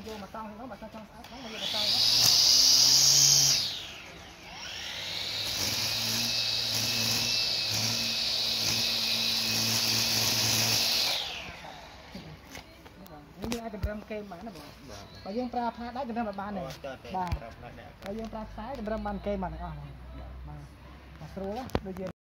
vô mà xong thì nó mà trong nó mà vô mà xong đó như ai cần râm kem mà nó bỏ và dương pra pha đá cần râm bàn này bà và dương pra sái cần râm bàn kem mà này mà sưu á